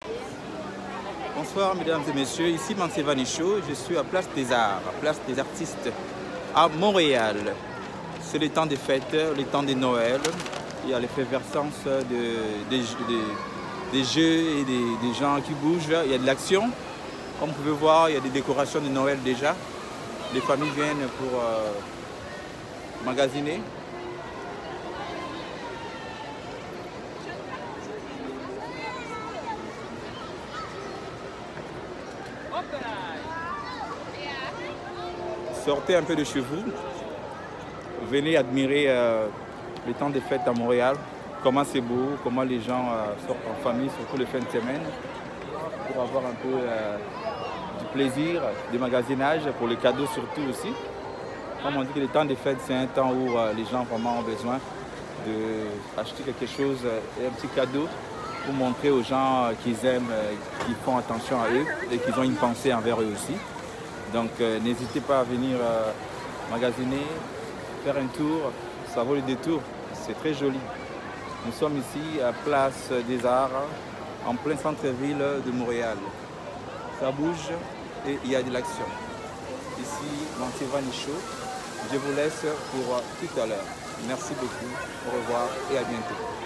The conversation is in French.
Bonsoir mesdames et messieurs, ici Mansevanicho, je suis à Place des Arts, à Place des Artistes, à Montréal. C'est le temps des fêtes, le temps de Noël, il y a l'effervescence des jeux et des gens qui bougent, il y a de l'action. Comme vous pouvez voir, il y a des décorations de Noël déjà. Les familles viennent pour magasiner. Sortez un peu de chez vous, venez admirer le temps des fêtes à Montréal, comment c'est beau, comment les gens sortent en famille, surtout les fins de semaine, pour avoir un peu du plaisir, du magasinage, pour les cadeaux surtout aussi. Comme on dit que le temps des fêtes, c'est un temps où les gens vraiment ont besoin d'acheter quelque chose, un petit cadeau, pour montrer aux gens qu'ils aiment, qu'ils font attention à eux et qu'ils ont une pensée envers eux aussi. Donc n'hésitez pas à venir magasiner, faire un tour, ça vaut le détour, c'est très joli. Nous sommes ici à Place des Arts, en plein centre-ville de Montréal. Ça bouge et il y a de l'action. Ici, Mansevanicho, je vous laisse pour tout à l'heure. Merci beaucoup, au revoir et à bientôt.